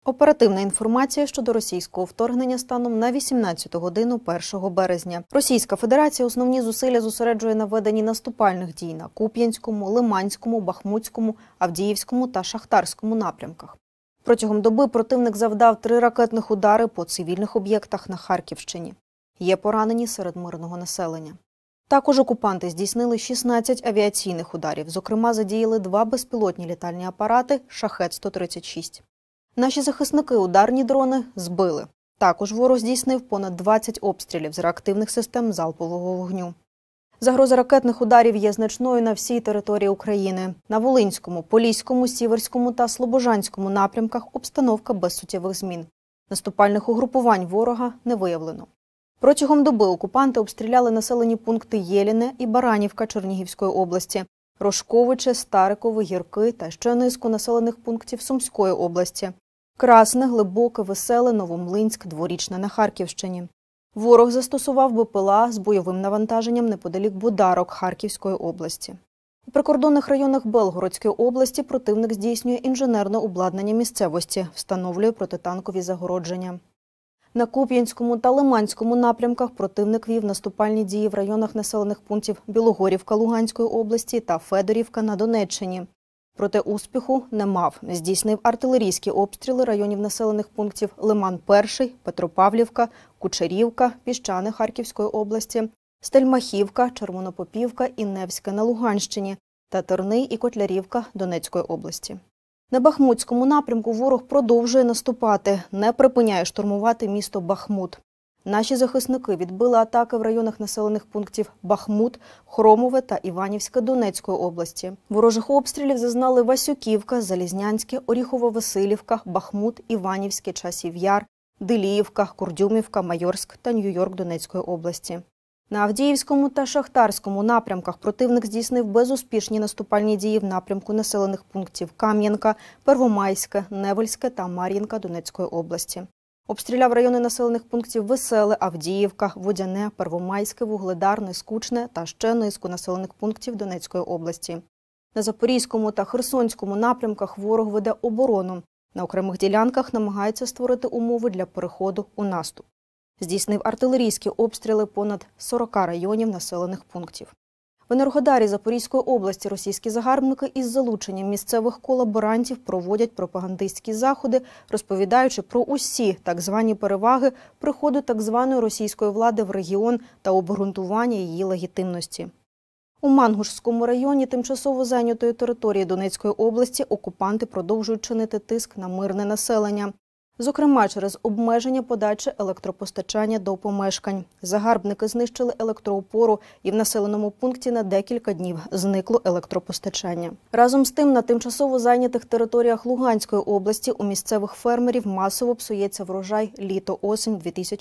Оперативна інформація щодо російського вторгнення станом на 18 годину 1 березня. Російська Федерація основні зусилля зосереджує на веденні наступальних дій на Куп'янському, Лиманському, Бахмутському, Авдіївському та Шахтарському напрямках. Протягом доби противник завдав 3 ракетних удари по цивільних об'єктах на Харківщині. Є поранені серед мирного населення. Також окупанти здійснили 16 авіаційних ударів, зокрема задіяли 2 безпілотні літальні апарати «Шахет-136». Наші захисники ударні дрони збили. Також ворог здійснив понад 20 обстрілів з реактивних систем залпового вогню. Загроза ракетних ударів є значною на всій території України. На Волинському, Поліському, Сіверському та Слобожанському напрямках обстановка без суттєвих змін. Наступальних угрупувань ворога не виявлено. Протягом доби окупанти обстріляли населені пункти Єліне і Баранівка Чернігівської області, Рожковичі, Старикове, Гірки та ще низку населених пунктів Сумської області. Красне, Глибоке, Веселе, Новомлинськ, Дворічне на Харківщині. Ворог застосував БПЛА з бойовим навантаженням неподалік Бударок Харківської області. У прикордонних районах Белгородської області противник здійснює інженерне обладнання місцевості, встановлює протитанкові загородження. На Куп'янському та Лиманському напрямках противник вів наступальні дії в районах населених пунктів Білогорівка Луганської області та Федорівка на Донеччині. Проте успіху не мав. Здійснив артилерійські обстріли районів населених пунктів Лиман-1, Петропавлівка, Кучерівка, Піщани Харківської області, Стельмахівка, Червонопопівка і Невське на Луганщині та Терни і Котлярівка Донецької області. На Бахмутському напрямку ворог продовжує наступати, не припиняє штурмувати місто Бахмут. Наші захисники відбили атаки в районах населених пунктів Бахмут, Хромове та Іванівське Донецької області. Ворожих обстрілів зазнали Васюківка, Залізнянське, Оріхово-Василівка, Бахмут, Іванівське, Часів Яр, Диліївка, Курдюмівка, Майорськ та Нью-Йорк Донецької області. На Авдіївському та Шахтарському напрямках противник здійснив безуспішні наступальні дії в напрямку населених пунктів Кам'янка, Первомайське, Невельське та Мар'їнка Донецької області. Обстріляв райони населених пунктів Веселе, Авдіївка, Водяне, Первомайське, Вугледар, Нескучне та ще низку населених пунктів Донецької області. На Запорізькому та Херсонському напрямках ворог веде оборону. На окремих ділянках намагається створити умови для переходу у наступ. Здійснив артилерійські обстріли понад 40 районів населених пунктів. В Енергодарі Запорізької області російські загарбники із залученням місцевих колаборантів проводять пропагандистські заходи, розповідаючи про усі так звані переваги приходу так званої російської влади в регіон та обґрунтування її легітимності. У Мангушському районі тимчасово зайнятої території Донецької області окупанти продовжують чинити тиск на мирне населення. Зокрема, через обмеження подачі електропостачання до помешкань. Загарбники знищили електроопору і в населеному пункті на декілька днів зникло електропостачання. Разом з тим, на тимчасово зайнятих територіях Луганської області у місцевих фермерів масово псується врожай літо-осінь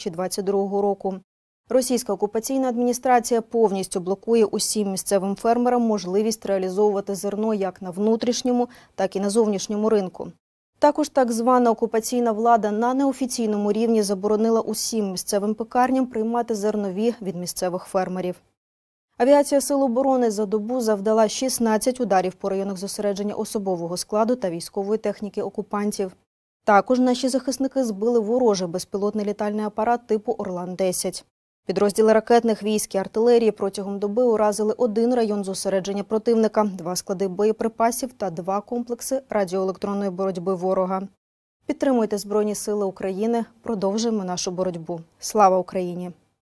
2022 року. Російська окупаційна адміністрація повністю блокує усім місцевим фермерам можливість реалізовувати зерно як на внутрішньому, так і на зовнішньому ринку. Також так звана окупаційна влада на неофіційному рівні заборонила усім місцевим пекарням приймати зернові від місцевих фермерів. Авіація Сил оборони за добу завдала 16 ударів по районах зосередження особового складу та військової техніки окупантів. Також наші захисники збили ворожий безпілотний літальний апарат типу «Орлан-10». Підрозділи ракетних військ і артилерії протягом доби уразили 1 район зосередження противника, 2 склади боєприпасів та 2 комплекси радіоелектронної боротьби ворога. Підтримуйте Збройні Сили України, продовжуємо нашу боротьбу. Слава Україні!